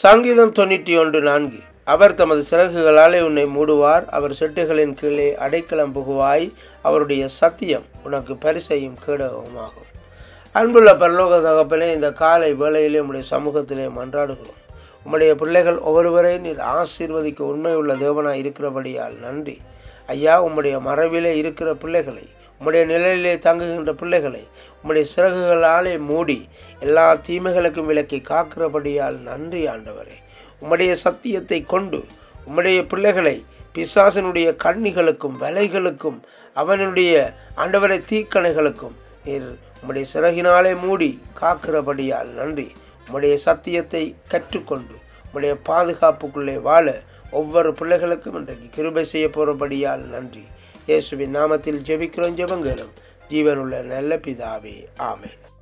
சங்கீதம் 91:4. அவர் தமது சிறகுகளாலே உன்னை மூடுவார், அவர் செட்டுகளின் கீழே அடைக்கலம் புகுவாய், அவருடைய சத்தியம் உனக்கு பரிசையும் கேடகமாகும். அன்புள்ள பரலோக தகப்பனே, இந்த காலை வேளையிலே உம்முடைய சமூகத்திலே மன்றாடுகிறோம். உம்முடைய பிள்ளைகள் ஒவ்வொருவரையும் நீர் ஆசீர்வதிக்க உண்மையுள்ள தேவனாய் இருக்கிறபடியால் நன்றி ஐயா. உம்முடைய மறைவிலே இருக்கிற பிள்ளைகளை, உம்முடைய நிழலிலே தங்குகின்ற பிள்ளைகளை உம்முடைய சிறகுகளாலே மூடி எல்லா தீமைகளுக்கும் விலக்கி காக்கிறபடியால் நன்றி ஆண்டவரே. உம்முடைய சத்தியத்தை கொண்டு உம்முடைய பிள்ளைகளை பிசாசனுடைய கண்ணிகளுக்கும் வலைகளுக்கும் அவனுடைய ஆண்டவரை தீக்கணைகளுக்கும் நீர் உம்முடைய சிறகினாலே மூடி காக்கிறபடியால் நன்றி. உம்முடைய சத்தியத்தை கற்றுக்கொண்டு உம்முடைய பாதுகாப்புக்குள்ளே வாழ ஒவ்வொரு பிள்ளைகளுக்கும் இன்றைக்கு கிருபை செய்ய போகிறபடியால் நன்றி. இயேசுவின் நாமத்தில் ஜெபிக்கிறோம், ஜெபங்களும் ஜீவனுள்ள நல்ல பிதாவே, ஆமென்.